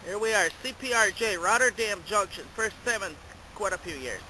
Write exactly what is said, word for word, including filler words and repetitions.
Here we are, C P R J, Rotterdam Junction. First time in quite a few years.